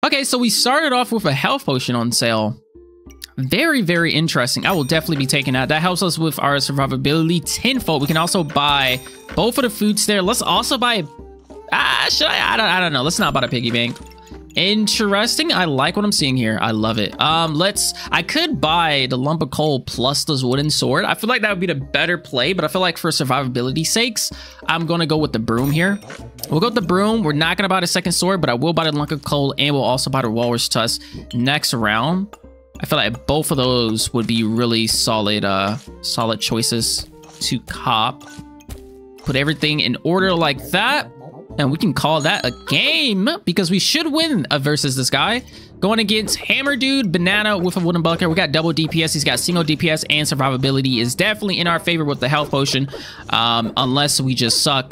Okay, so we started off with a health potion on sale. Very, very interesting. I will definitely be taking that. That helps us with our survivability tenfold. We can also buy both of the foods there. Let's also buy... I don't know. Let's not buy a piggy bank. Interesting. I like what I'm seeing here. I love it. I could buy the lump of coal plus this wooden sword. I feel like that would be the better play, but I feel like for survivability sakes, I'm going to go with the broom here. We'll go with the broom. We're not going to buy the second sword, but I will buy the lump of coal and we'll also buy the walrus tusk next round. I feel like both of those would be really solid choices to cop. Put everything in order like that. And we can call that a game because we should win versus this guy. Going against Hammer Dude, Banana with a wooden bucket. We got double DPS. He's got single DPS and survivability is definitely in our favor with the health potion. Unless we just suck.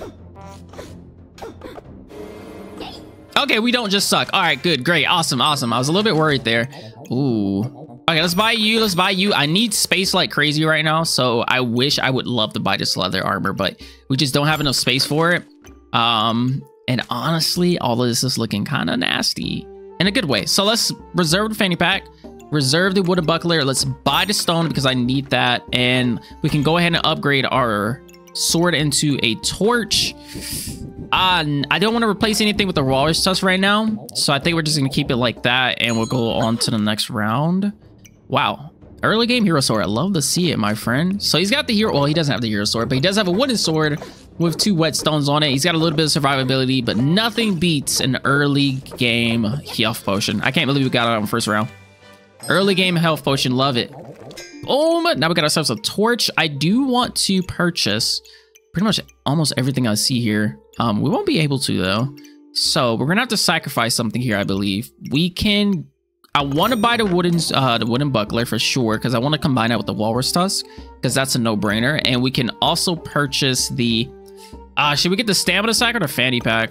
Okay, we don't just suck. All right, good, great, awesome, awesome. I was a little bit worried there. Ooh. Okay, let's buy you. Let's buy you. I need space like crazy right now. So I wish I would love to buy this leather armor, but we just don't have enough space for it. And honestly, all of this is looking kind of nasty in a good way. So let's reserve the fanny pack, reserve the wooden buckler. Let's buy the stone because I need that. And we can go ahead and upgrade our sword into a torch. I don't want to replace anything with the walrus tusk right now. So I think we're just going to keep it like that. And we'll go on to the next round. Wow. Early game hero sword. I love to see it, my friend. So he's got the hero. Well, he doesn't have the hero sword, but he does have a wooden sword with 2 whetstones on it. He's got a little bit of survivability, but nothing beats an early game health potion. I can't believe we got it on the first round. Early game health potion. Love it. Boom. Now we got ourselves a torch. I do want to purchase pretty much almost everything I see here. We won't be able to though. So we're going to have to sacrifice something here, I believe. We can... I want to buy the wooden buckler for sure because I want to combine that with the walrus tusk because that's a no-brainer. And we can also purchase the... should we get the stamina sack or the fanny pack?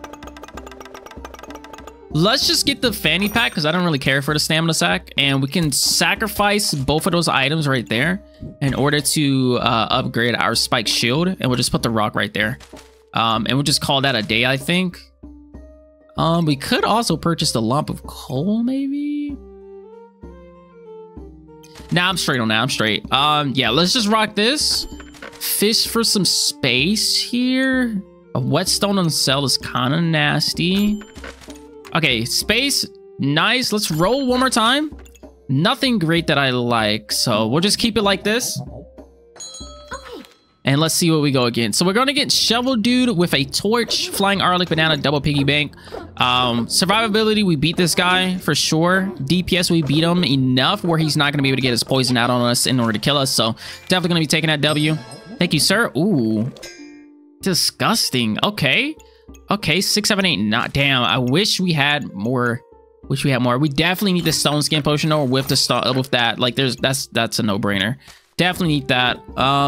Let's just get the fanny pack because I don't really care for the stamina sack. And we can sacrifice both of those items right there in order to upgrade our spike shield. And we'll just put the rock right there. And we'll just call that a day, I think. We could also purchase the lump of coal, maybe? Nah, I'm straight on that. I'm straight. Yeah, let's just rock this. Fish for some space here. A whetstone on the cell is kind of nasty. Okay, space. Nice. Let's roll one more time. Nothing great that I like, so we'll just keep it like this. And let's see what we go against. So we're going to get Shovel Dude with a torch, Flying Garlic, Banana, double piggy bank. Survivability, we beat this guy for sure. DPS, we beat him enough where he's not going to be able to get his poison out on us in order to kill us. So definitely going to be taking that W. Thank you, sir. Ooh, disgusting. Okay. Okay, 6, 7, 8. Not damn. I wish we had more. Wish we had more. We definitely need the stone skin potion or with the with that. Like that's a no-brainer. Definitely need that.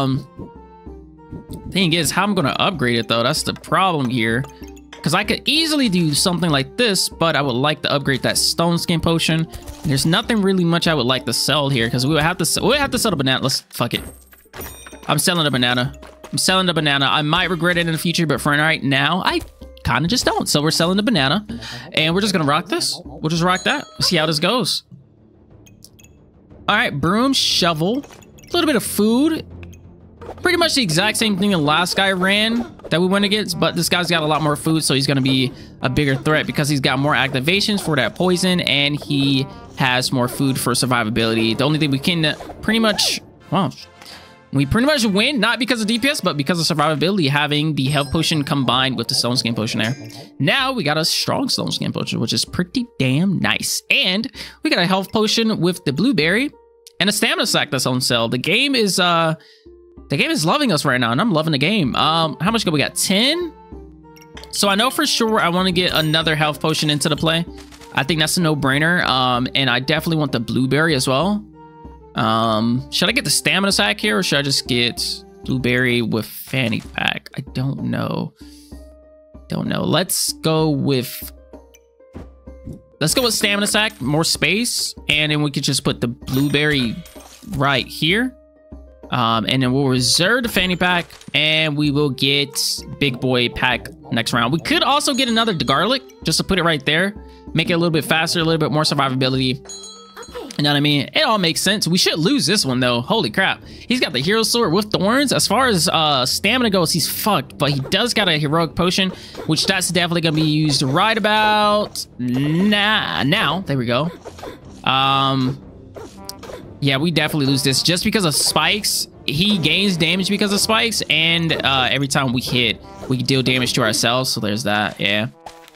Thing is, how I'm going to upgrade it though, that's the problem here. Because I could easily do something like this, but I would like to upgrade that stone skin potion. There's nothing really much I would like to sell here because we would have to sell the banana. Let's fuck it. I'm selling the banana. I'm selling the banana. I might regret it in the future, but for right now, I kind of just don't. So we're selling the banana and we're just going to rock this. We'll just rock that. See how this goes. All right, broom, shovel, a little bit of food. Pretty much the exact same thing the last guy ran that we went against, but this guy's got a lot more food, so he's going to be a bigger threat because he's got more activations for that poison and he has more food for survivability. The only thing we can pretty much, well, we pretty much win, not because of DPS, but because of survivability, having the health potion combined with the stone skin potion there. Now we got a strong stone skin potion, which is pretty damn nice. And we got a health potion with the blueberry and a stamina sack that's on sale. The game is loving us right now, and I'm loving the game. How much we got? 10? So I know for sure I want to get another health potion into the play. I think that's a no-brainer. And I definitely want the blueberry as well. Should I get the stamina sack here, or should I just get blueberry with fanny pack? I don't know. Let's go with stamina sack, more space, and then we could just put the blueberry right here. And then we'll reserve the fanny pack and we will get big boy pack next round. We could also get another garlic just to put it right there. make it a little bit faster, a little bit more survivability. You know what I mean? It all makes sense. We should lose this one though. Holy crap. He's got the hero sword with thorns. As far as stamina goes, he's fucked, but he does got a heroic potion, which that's definitely gonna be used right about now. There we go. Yeah, we definitely lose this just because of spikes. He gains damage because of spikes, and every time we hit, we deal damage to ourselves. So there's that. Yeah.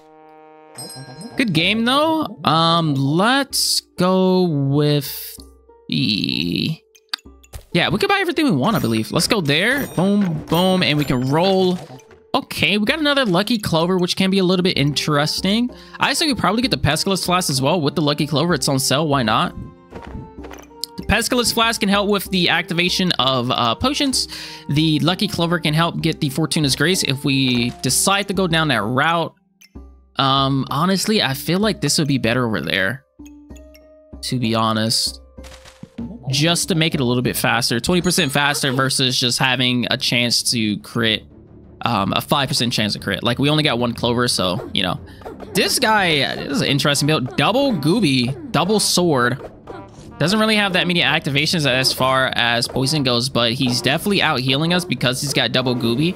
Good game though. Let's go with the... Yeah, we can buy everything we want, I believe. Let's go there. Boom, boom, and we can roll. Okay, we got another Lucky Clover, which can be a little bit interesting. I say we probably get the Pestilence Flask as well with the Lucky Clover. It's on sale. Why not? The Pestilence Flask can help with the activation of potions. The Lucky Clover can help get the Fortuna's Grace if we decide to go down that route. Honestly, I feel like this would be better over there, to be honest, just to make it a little bit faster. 20% faster versus just having a chance to crit, a 5% chance to crit. Like, we only got one clover, so, you know. This guy, this is an interesting build. Double Gooby, double sword. Doesn't really have that many activations as far as poison goes, but he's definitely out healing us because he's got double Gooby.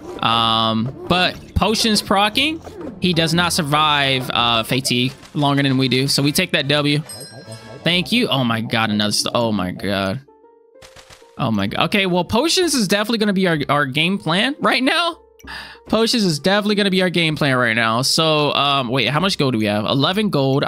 But potions proccing, he does not survive fatigue longer than we do, so we take that W. Thank you. Oh my god, another oh my god. Oh my god. Okay, well, potions is definitely going to be our game plan right now. Potions is definitely going to be our game plan right now. So wait, how much gold do we have? 11 gold.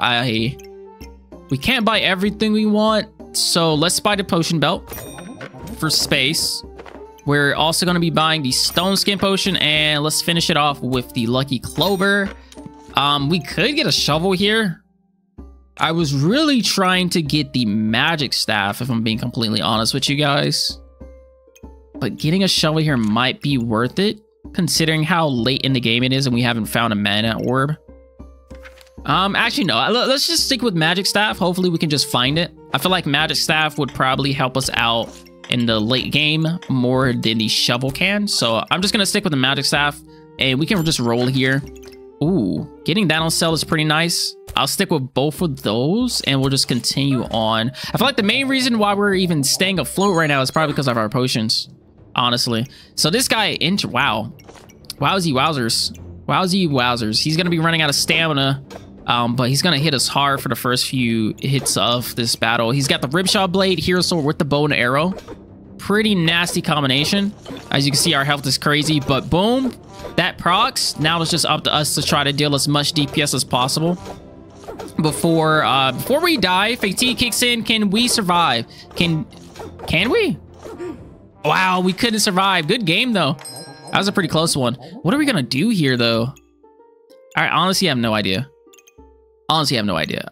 We can't buy everything we want, so let's buy the potion belt for space. We're also going to be buying the stone skin potion, and let's finish it off with the Lucky Clover. We could get a shovel here. I was really trying to get the magic staff, if I'm being completely honest with you guys. But getting a shovel here might be worth it, considering how late in the game it is and we haven't found a mana orb. Actually, no. Let's just stick with magic staff. Hopefully we can just find it. I feel like magic staff would probably help us out in the late game more than the shovel can. So I'm just gonna stick with the magic staff, and we can just roll here. Ooh, getting that on sale is pretty nice. I'll stick with both of those, and we'll just continue on. I feel like the main reason why we're even staying afloat right now is probably because of our potions, honestly. So this guy, wow. Wowzy wowzers. Wowzy wowzers. He's gonna be running out of stamina, but he's gonna hit us hard for the first few hits of this battle. He's got the Ripsaw Blade, Hero Sword with the bow and arrow. Pretty nasty combination. As you can see, our health is crazy, but boom, that procs. Now it's just up to us to try to deal as much DPS as possible before we die. Fatigue kicks in. Can we survive? Can we? Wow, we couldn't survive. Good game though. That was a pretty close one. What are we gonna do here though? All right, honestly, I have no idea. Honestly, I have no idea.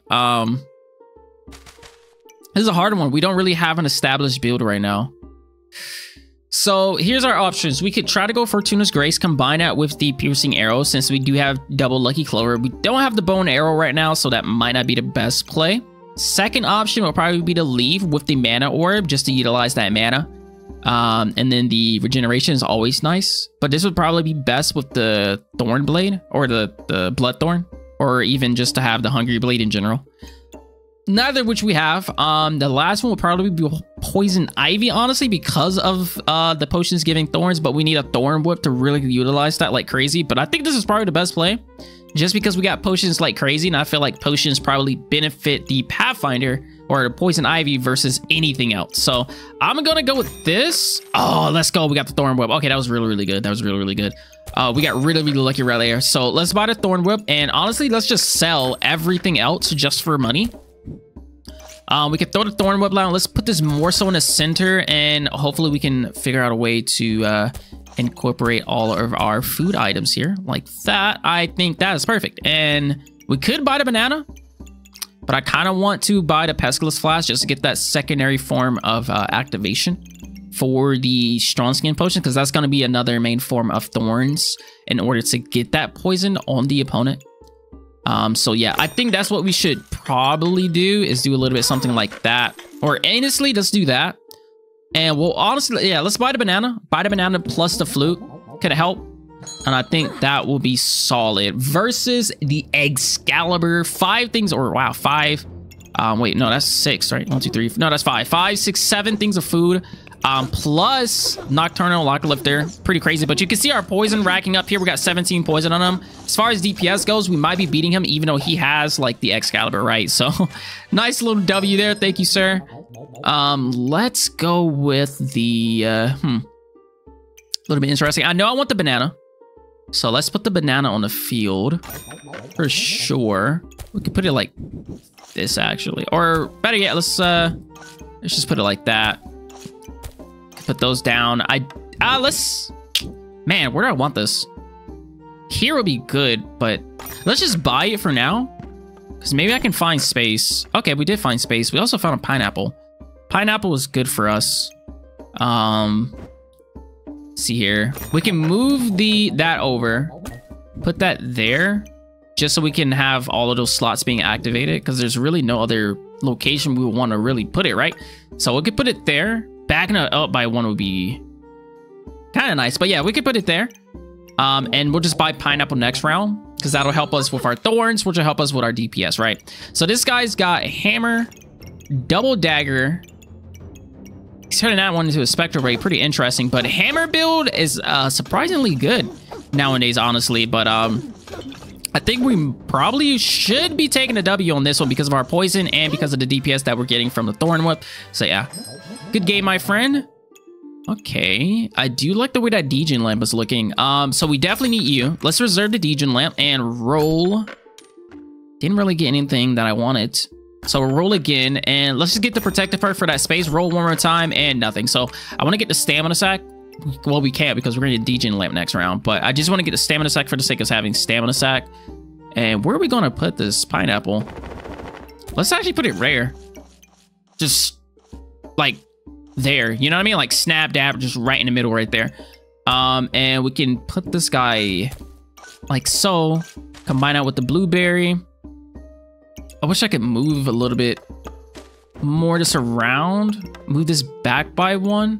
This is a hard one. We don't really have an established build right now. So here's our options. We could try to go Fortuna's Grace, combine that with the piercing arrow, since we do have double Lucky Clover. We don't have the bow and arrow right now, so that might not be the best play. Second option will probably be to leave with the mana orb, just to utilize that mana. And then the regeneration is always nice, but this would probably be best with the Thorn Blade, or the Blood Thorn, or even just to have the Hungry Blade in general. Neither of which we have. The last one will probably be Poison Ivy, honestly, because of the potions giving thorns, but we need a Thorn Whip to really utilize that like crazy. But I think this is probably the best play, just because we got potions like crazy, and I feel like potions probably benefit the Pathfinder or the Poison Ivy versus anything else. So I'm gonna go with this. Oh, let's go. We got the Thorn Whip. Okay, that was really, really good. That was really, really good. We got really, really lucky right there. So let's buy the Thorn Whip, and honestly, let's just sell everything else just for money. We could throw the Thorn Whip down. Let's put this more so in the center, and hopefully we can figure out a way to incorporate all of our food items here like that. I think that is perfect. And we could buy the banana, but I kind of want to buy the Pestilence Flask just to get that secondary form of activation for the Strong Skin Potion, because that's going to be another main form of thorns in order to get that poison on the opponent. So yeah, I think that's what we should probably do, is do a little bit something like that. Or honestly, let's do that. And we'll honestly, yeah, let's buy the banana. Buy the banana plus the flute. Could help. And I think that will be solid. Versus the Excalibur. 5 things, or wow, 5. Wait, no, that's 6, right? 1, 2, 3. No, that's 5. 5, 6, 7 things of food. Plus Nocturnal Locker Lifter. Pretty crazy. But you can see our poison racking up here. We got 17 poison on him. As far as DPS goes, we might be beating him even though he has like the Excalibur, right? So nice little W there. Thank you, sir. Let's go with the a little bit interesting. I know I want the banana. So let's put the banana on the field for sure. We could put it like this actually, or better yet, let's just put it like that. Put those down. Man, where do I want this? Here would be good, but let's just buy it for now, because maybe I can find space. Okay, we did find space. We also found a pineapple. Pineapple is good for us. See here, we can move that over, put that there, just so we can have all of those slots being activated, because there's really no other location we would want to really put it, right? So we could put it there. Backing it up by 1 would be kind of nice, but yeah, we could put it there. And we'll just buy pineapple next round, because that'll help us with our thorns, which will help us with our DPS, right? So this guy's got hammer, double dagger. He's turning that one into a spectral ray, pretty interesting. But hammer build is surprisingly good nowadays, honestly. But I think we probably should be taking a W on this one because of our poison and because of the DPS that we're getting from the thorn whip. So yeah, good game, my friend. Okay, I do like the way that Degen lamp is looking. So we definitely need you. Let's reserve the Degen lamp and roll. Didn't really get anything that I wanted. So we'll roll again, and let's just get the protective perk for that space. Roll one more time, and nothing. So I want to get the stamina sack. Well, we can't because we're going to get Degen lamp next round. But I just want to get the stamina sack for the sake of having stamina sack. And where are we going to put this pineapple? Let's actually put it rare. Just like there. You know what I mean? Like snap dab, just right in the middle right there. And we can put this guy like so. Combine that with the blueberry. I wish I could move a little bit more just around. Move this back by 1.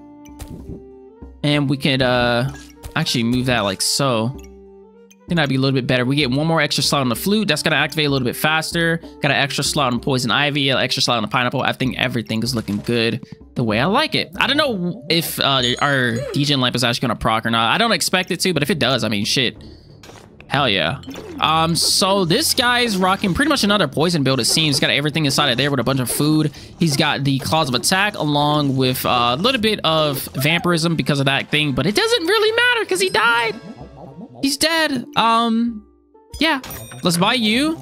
And we could actually move that like so. I think that'd be a little bit better. We get 1 more extra slot on the flute. That's going to activate a little bit faster. Got an extra slot on poison ivy, an extra slot on the pineapple. I think everything is looking good the way I like it. I don't know if our Degen lamp is actually going to proc or not. I don't expect it to, but if it does, I mean, shit. Hell yeah. So this guy's rocking pretty much another poison build, it seems. He's got everything inside of there with a bunch of food. He's got the claws of attack along with a little bit of vampirism because of that thing, but it doesn't really matter because he died. He's dead. Yeah, let's buy you.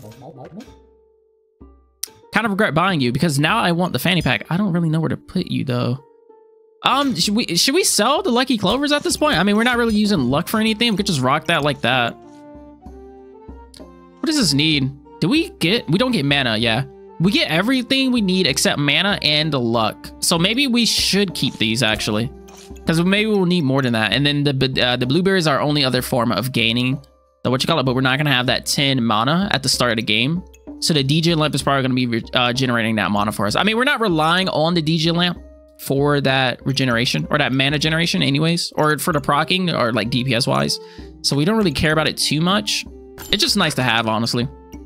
Kind of regret buying you because now I want the fanny pack. I don't really know where to put you though. Should we sell the lucky clovers at this point? I mean, we're not really using luck for anything. We could just rock that like that. What does this need? We don't get mana, yeah. We get everything we need except mana and the luck. So maybe we should keep these actually. Because maybe we'll need more than that. And then the blueberries are our only other form of gaining the whatchamacallit, but we're not gonna have that 10 mana at the start of the game. So the DJ lamp is probably gonna be generating that mana for us. I mean, we're not relying on the DJ lamp for that regeneration or that mana generation anyways, or for the proccing or like DPS wise. So we don't really care about it too much. It's just nice to have, honestly.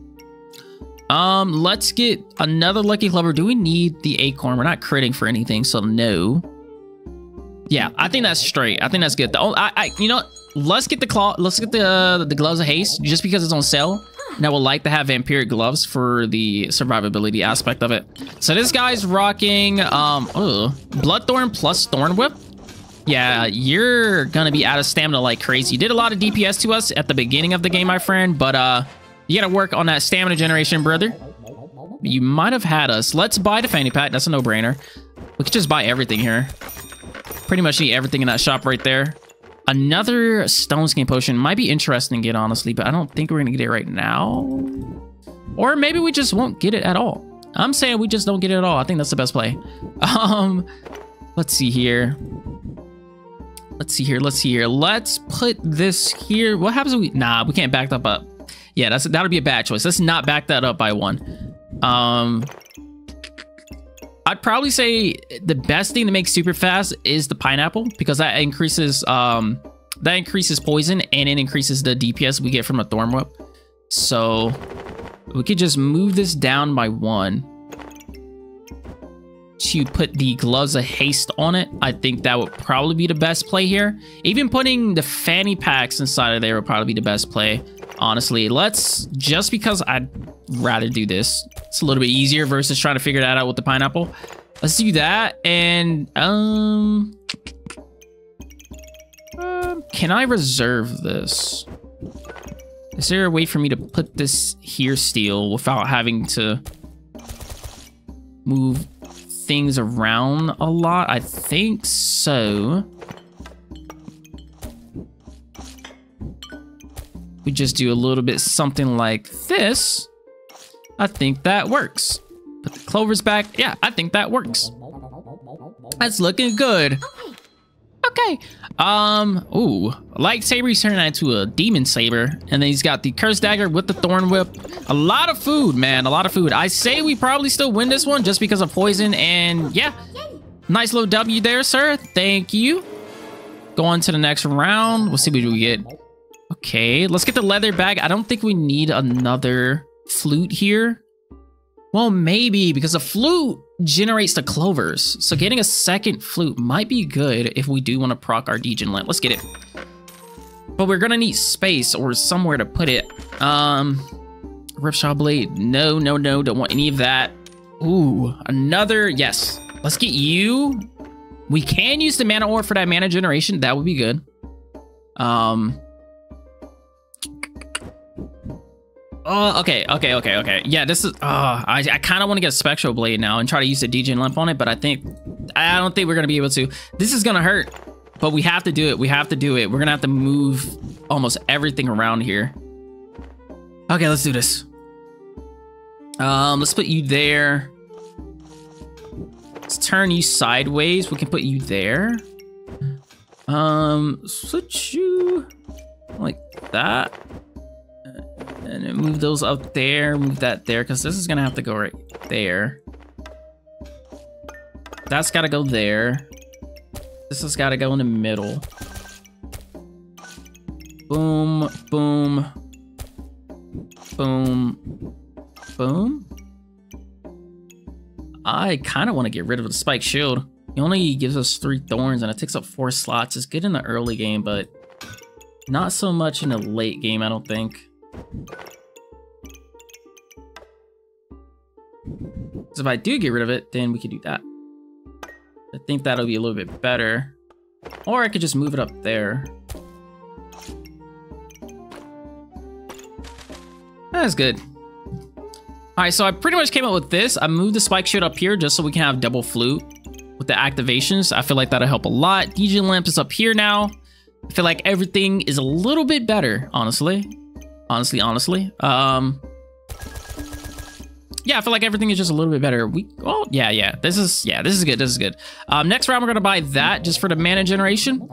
Let's get another lucky clover. Do we need the acorn? We're not critting for anything, so no. Yeah, I think that's straight. I think that's good. You know, let's get the gloves of haste just because it's on sale. And I would like to have vampiric gloves for the survivability aspect of it. So this guy's rocking Bloodthorn plus Thorn Whip. Yeah, you're gonna be out of stamina like crazy. You did a lot of DPS to us at the beginning of the game, my friend, but you gotta work on that stamina generation, brother. You might have had us. Let's buy the fanny pack. That's a no-brainer. We could just buy everything here. Pretty much need everything in that shop right there. Another stone skin potion might be interesting to get, honestly, but I don't think we're gonna get it right now. Or maybe we just won't get it at all. I'm saying we just don't get it at all. I think that's the best play. Let's see here. Let's put this here. What happens if we... Nah, we can't back that up. Yeah, that'll be a bad choice. Let's not back that up by 1. I'd probably say the best thing to make super fast is the pineapple because that increases that increases poison and it increases the DPS we get from a Thorn Whip. So we could just move this down by 1 to put the Gloves of Haste on it. I think that would probably be the best play here. Even putting the fanny packs inside of there would probably be the best play. Honestly, let's, just because I'd rather do this. It's a little bit easier versus trying to figure that out with the pineapple. Let's do that. And can I reserve this? Is there a way for me to put this here still without having to move things around a lot? I think so. We just do a little bit something like this. I think that works. Put the clovers back. Yeah, I think that works. That's looking good. Okay. Ooh, lightsaber, he's turning that into a demon saber. And then he's got the curse dagger with the thorn whip. A lot of food, man. A lot of food. I say we probably still win this one just because of poison. And yeah, nice little W there, sir. Thank you. Go on to the next round. We'll see what we get. Okay, let's get the leather bag. I don't think we need another flute here. Well, maybe, because the flute generates the clovers. So getting a second flute might be good if we do want to proc our Degen Lamp. Let's get it. But we're gonna need space or somewhere to put it. Ripsaw Blade. No, no, no, don't want any of that. Ooh, another, yes. Let's get you. We can use the mana ore for that mana generation. That would be good. Oh, okay. Yeah, this is, I kind of want to get a Spectral Blade now and try to use the Degen Lamp on it, but I don't think we're going to be able to. This is going to hurt, but we have to do it. We have to do it. We're going to have to move almost everything around here. Okay, let's do this. Let's put you there. Let's turn you sideways. We can put you there. Switch you like that. And then move those up there, move that there, because this is gonna have to go right there. That's gotta go there. This has gotta go in the middle. Boom, boom, boom, boom. I kind of want to get rid of the spike shield. It only gives us 3 thorns and it takes up 4 slots. It's good in the early game, but not so much in the late game, I don't think. So if I do get rid of it, then we could do that. I think that'll be a little bit better. Or I could just move it up there. That's good. All right, so I pretty much came up with this. I moved the spike shield up here just so we can have double flute with the activations. I feel like that'll help a lot. Degen Lamp is up here now. I feel like everything is a little bit better, honestly. Honestly. Yeah, I feel like everything is just a little bit better. Yeah. This is good. Next round, we're gonna buy that just for the mana generation.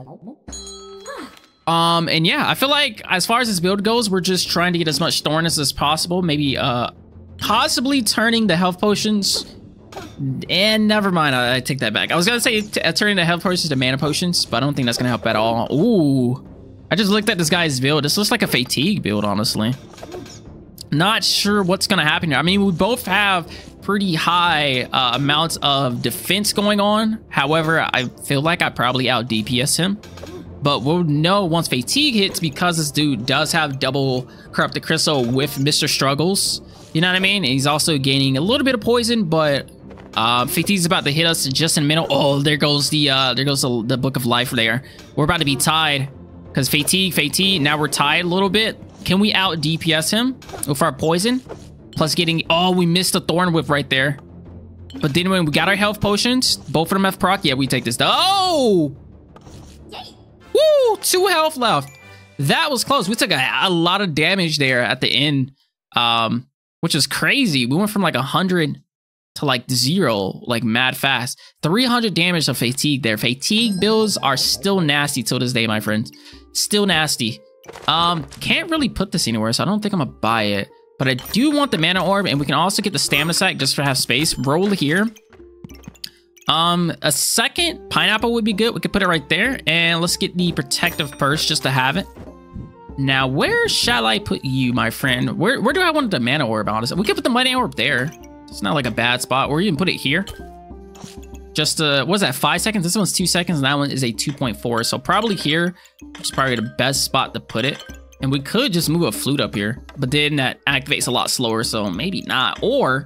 And yeah, I feel like as far as this build goes, we're just trying to get as much thorns as possible. Maybe possibly turning the health potions. And never mind, I take that back. I was gonna say turning the health potions to mana potions, but I don't think that's gonna help at all. Ooh, I just looked at this guy's build. This looks like a fatigue build, honestly. Not sure what's gonna happen here. I mean, we both have pretty high amounts of defense going on. However, I feel like I probably out DPS him. But we'll know once fatigue hits, because this dude does have double corrupted crystal with Mr. Struggles. You know what I mean? And he's also gaining a little bit of poison, but fatigue's about to hit us just in a minute. Oh, there goes the Book of Life there. We're about to be tied because fatigue. Now we're tied a little bit. Can we out DPS him with our poison? Plus getting, oh, we missed the Thorn Whip right there. But then when we got our health potions, both of them have proc. Yeah, we take this. Oh! Woo! 2 health left. That was close. We took a lot of damage there at the end, which is crazy. We went from like 100 to like 0, like mad fast. 300 damage of fatigue there. Fatigue builds are still nasty till this day, my friends. Still nasty. Can't really put this anywhere, so I don't think I'm gonna buy it. But I do want the mana orb, and we can also get the stamina sack just to have space. Roll here. A second pineapple would be good. We could put it right there. And let's get the protective purse just to have it. Now, where shall I put you, my friend? Where do I want the mana orb, honestly? We could put the mana orb there. It's not like a bad spot. Or you can put it here. Just, what's that, 5 seconds? This one's 2 seconds, and that one is a 2.4. So probably here is probably the best spot to put it. And we could just move a flute up here. But then that activates a lot slower, so maybe not. Or...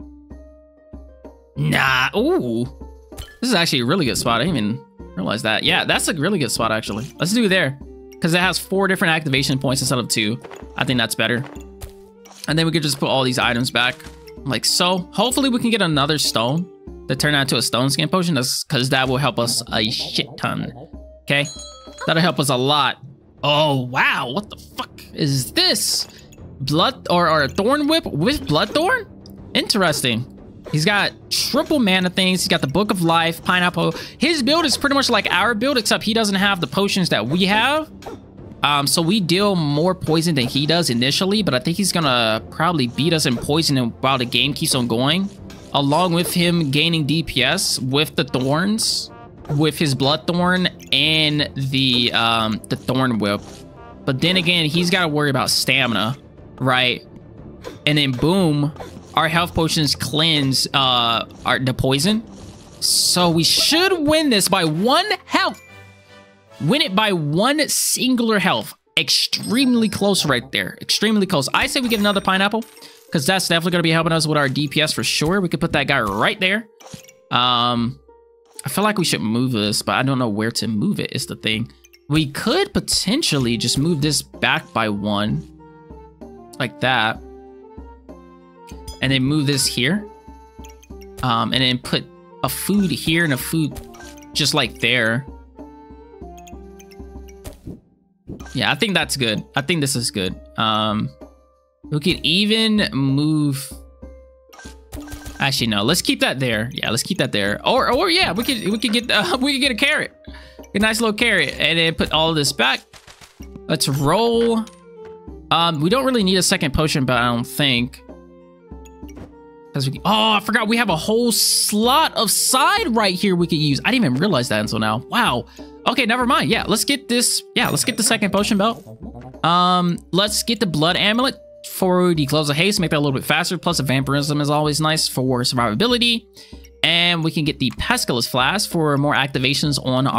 Nah, ooh. This is actually a really good spot. I didn't even realize that. Yeah, that's a really good spot, actually. Let's do it there. Because it has 4 different activation points instead of 2. I think that's better. And then we could just put all these items back. Like so. Hopefully we can get another stone to turn that into a stone skin potion. Because that will help us a shit ton. Okay? That'll help us a lot. Oh, wow. What the fuck is this? Blood or a thorn whip with bloodthorn? Interesting. He's got triple mana things. He's got the Book of Life, Pineapple. His build is pretty much like our build, except he doesn't have the potions that we have. So we deal more poison than he does initially, but I think he's gonna probably beat us in poison while the game keeps on going. Along with him gaining DPS with the thorns, with his Bloodthorn and the Thorn Whip. But then again, he's got to worry about stamina, right? And then boom, our health potions cleanse the poison. So we should win this by 1 health. Win it by 1 singular health. Extremely close right there. Extremely close. I say we get another pineapple because that's definitely going to be helping us with our DPS for sure. We could put that guy right there. I feel like we should move this, but I don't know where to move it is the thing. We could potentially just move this back by 1. Like that. And then move this here. And then put a food here and a food just like there. Yeah, I think that's good. I think this is good. We could even move... Actually, no. Let's keep that there. Yeah, let's keep that there. Or yeah, we could get a carrot. A nice little carrot. And then put all of this back. Let's roll. We don't really need a second potion, but I don't think... Oh, I forgot we have a whole slot of side right here we could use. I didn't even realize that until now. Wow. Okay, never mind. Yeah, let's get this. Yeah, let's get the second potion belt. Let's get the blood amulet for the gloves of haste, make that a little bit faster. Plus the vampirism is always nice for survivability. And we can get the pestilence flask for more activations on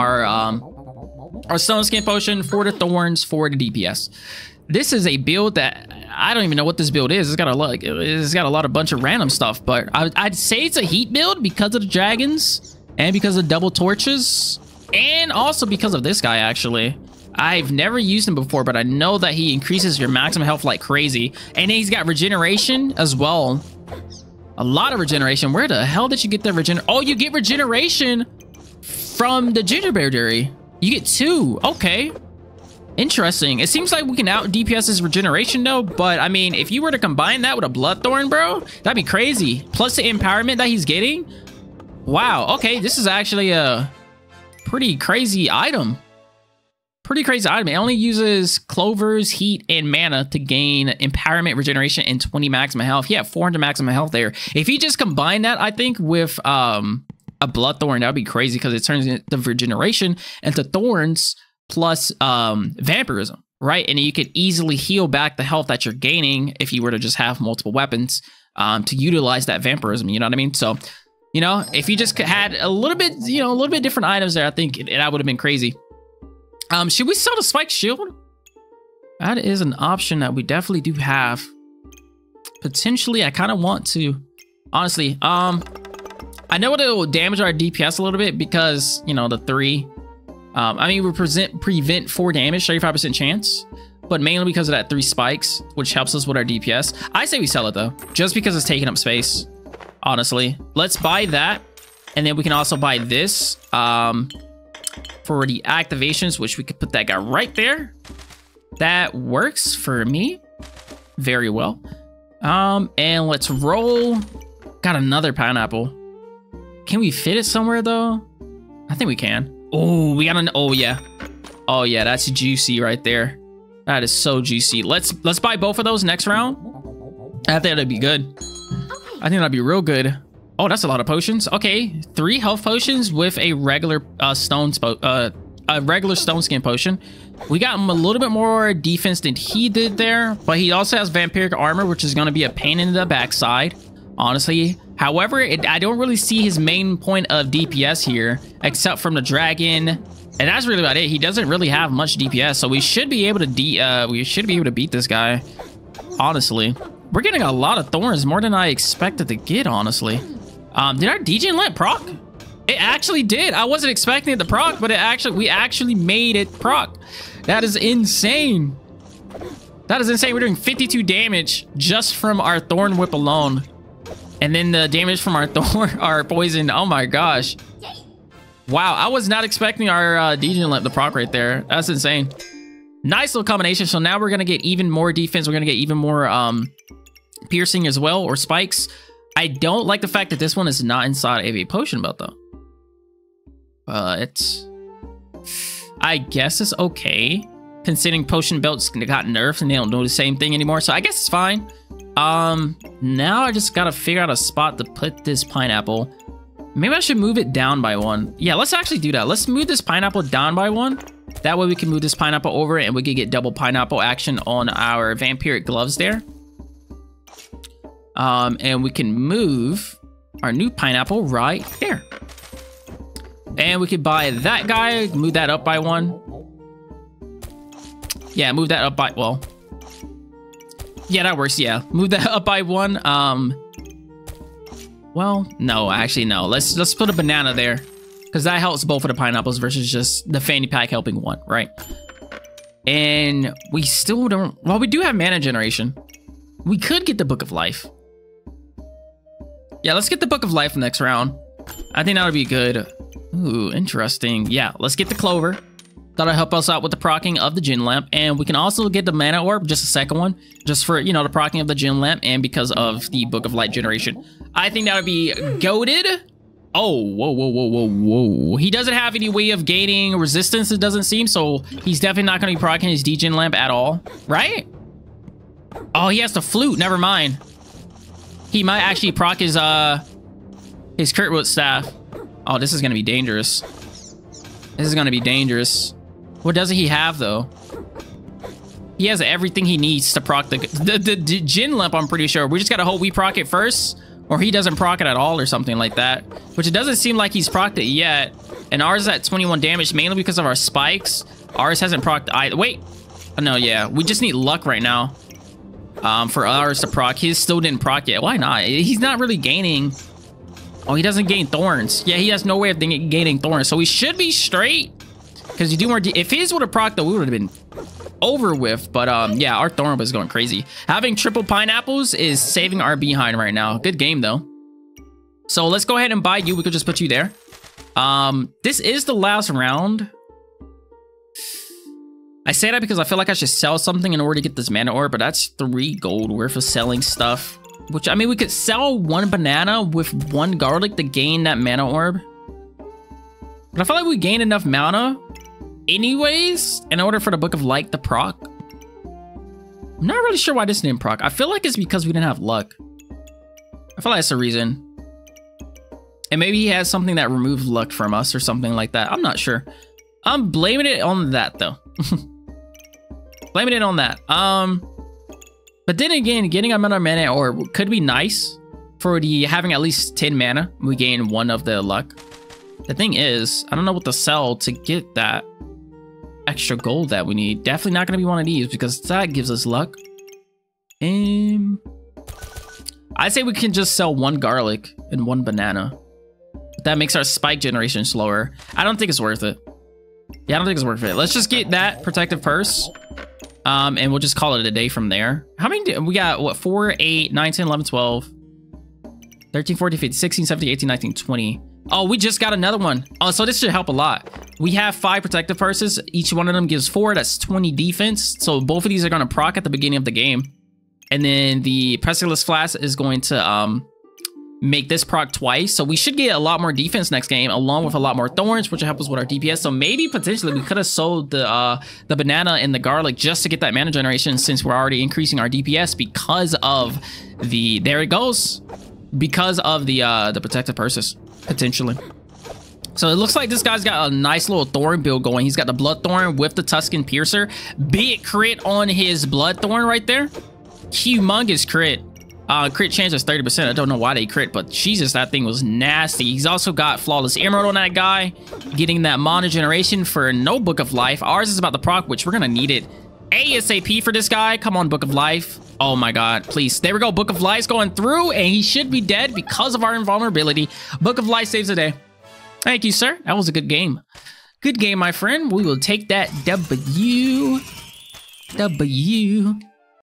our stone skin potion, for the thorns, for the DPS. This is a build that I don't even know what this build is. It's got a lot of bunch of random stuff, but I'd say it's a heat build because of the dragons and because of double torches and also because of this guy. Actually, I've never used him before, but I know that he increases your maximum health like crazy, and then he's got regeneration as well. A lot of regeneration. Where the hell did you get that regeneration? Oh, you get regeneration from the gingerbread berry. You get 2. Okay. Interesting. It seems like we can out DPS his regeneration though, but I mean, if you were to combine that with a Bloodthorn, bro, that'd be crazy. Plus the empowerment that he's getting. Wow. Okay, this is actually a pretty crazy item. Pretty crazy item. It only uses clovers, heat, and mana to gain empowerment, regeneration, and 20 maximum health. Yeah, 400 maximum health there. If he just combined that, I think, with a Bloodthorn, that'd be crazy because it turns the regeneration into thorns plus vampirism, right? And you could easily heal back the health that you're gaining if you were to just have multiple weapons to utilize that vampirism, you know what I mean? So, you know, if you just had a little bit, you know, a little bit different items there, I think that would have been crazy. Should we sell the spiked shield? That is an option that we definitely do have. Potentially, I kind of want to, honestly, I know it will damage our DPS a little bit because, you know, the 3, I mean, we prevent 4 damage, 35% chance, but mainly because of that 3 spikes, which helps us with our DPS. I say we sell it though, just because it's taking up space, honestly. Let's buy that, and then we can also buy this for the activations, which we could put that guy right there. That works for me very well. And let's roll. Got another pineapple. Can we fit it somewhere though? I think we can. Oh, we got an, oh yeah. Oh yeah, that's juicy right there. That is so juicy. Let's buy both of those next round. I think that'd be good. I think that'd be real good. Oh, that's a lot of potions. Okay, 3 health potions with a regular stone skin potion. We got him a little bit more defense than he did there, but he also has vampiric armor, which is going to be a pain in the backside, honestly. However, I don't really see his main point of DPS here, except from the dragon, and that's really about it. He doesn't really have much DPS, so we should be able to beat this guy. Honestly, we're getting a lot of thorns, more than I expected to get. Honestly, did our DJ lamp proc? It actually did. I wasn't expecting it to proc, but we actually made it proc. That is insane. That is insane. We're doing 52 damage just from our thorn whip alone. And then the damage from our poison. Oh my gosh. Wow, I was not expecting our DJ lamp to proc right there. That's insane. Nice little combination. So now we're gonna get even more defense. We're gonna get even more piercing as well, or spikes. I don't like the fact that this one is not inside of a potion belt though. But I guess it's okay, considering potion belts got nerfed and they don't do the same thing anymore. So I guess it's fine. Now I just gotta figure out a spot to put this pineapple. Maybe I should move it down by 1. Yeah, let's actually do that. Let's move this pineapple down by 1. That way we can move this pineapple over and we can get double pineapple action on our vampiric gloves there. And we can move our new pineapple right there. And we could buy that guy, move that up by 1. Yeah, move that up by, well, yeah, that works. Yeah, move that up by 1. Well, no, actually, no. Let's put a banana there, because that helps both of the pineapples versus just the fanny pack helping 1, right? And we still don't. Well, we do have mana generation. We could get the Book of Life. Yeah, let's get the Book of Life next round. I think that would be good. Ooh, interesting. Yeah, let's get the clover. That'll help us out with the procking of the gin lamp, and we can also get the mana orb, just a second one, just for, you know, the procking of the gin lamp, and because of the Book of Light generation. I think that would be goated. Oh, whoa, whoa, whoa, whoa, whoa. He doesn't have any way of gaining resistance, it doesn't seem, so he's definitely not going to be procking his D-Gen lamp at all, right? Oh, he has the flute, never mind. He might actually proc his Kurtwood staff. Oh, this is going to be dangerous. This is going to be dangerous. What doesn't he have, though? He has everything he needs to proc the gin lamp, I'm pretty sure. We just got to hope we proc it first, or he doesn't proc it at all or something like that. Which it doesn't seem like he's procced it yet. And ours is at 21 damage, mainly because of our spikes. Ours hasn't procced either. Wait. Oh, no, yeah. We just need luck right now. For ours to proc. His still didn't proc yet. Why not? He's not really gaining. Oh, he doesn't gain thorns. Yeah, he has no way of gaining thorns. So we should be straight. Because you do more. If his would have proc, though, we would have been over with. But yeah, our thorn was going crazy. Having triple pineapples is saving our behind right now. Good game, though. So let's go ahead and buy you. We could just put you there. This is the last round. I say that because I feel like I should sell something in order to get this mana orb, but that's 3 gold worth of selling stuff. Which, I mean, we could sell 1 banana with 1 garlic to gain that mana orb. But I feel like we gain enough mana anyways in order for the Book of Light to proc. I'm not really sure why this didn't proc. I feel like it's because we didn't have luck. I feel like that's the reason. And maybe he has something that removed luck from us or something like that. I'm not sure. I'm blaming it on that, though. Blaming it on that. But then again, getting another mana orb could be nice for the having at least 10 mana. We gain 1 of the luck. The thing is, I don't know what to sell to get that extra gold that we need. Definitely not going to be one of these because that gives us luck. I say we can just sell 1 garlic and 1 banana. That makes our spike generation slower. I don't think it's worth it. Yeah, I don't think it's worth it. Let's just get that protective purse. And we'll just call it a day from there. How many we got? What, 4, 8, 9, 10, 11, 12, 13, 14, 15, 16, 17, 18, 19, 20. Oh, we just got another one. Oh, so this should help a lot. We have 5 protective purses. Each one of them gives 4. That's 20 defense. So both of these are going to proc at the beginning of the game. And then the Pestilence Flask is going to make this proc twice. So we should get a lot more defense next game, along with a lot more thorns, which will help us with our DPS. So maybe potentially we could have sold the banana and the garlic just to get that mana generation, since we're already increasing our DPS because of the, there it goes. because of the protective purses, potentially. So it looks like this guy's got a nice little thorn build going. He's got the blood thorn with the Tuscan Piercer. Big crit on his blood thorn right there. Humongous crit. Crit chance is 30%. I don't know why they crit, but Jesus, that thing was nasty. He's also got Flawless Emerald on that guy, getting that Mana Generation for no Book of Life. Ours is about the proc, which we're gonna need it ASAP for this guy. Come on, Book of Life. Oh my God, please. There we go. Book of Life's going through, and he should be dead because of our invulnerability. Book of Life saves the day. Thank you, sir. That was a good game. Good game, my friend. We will take that W.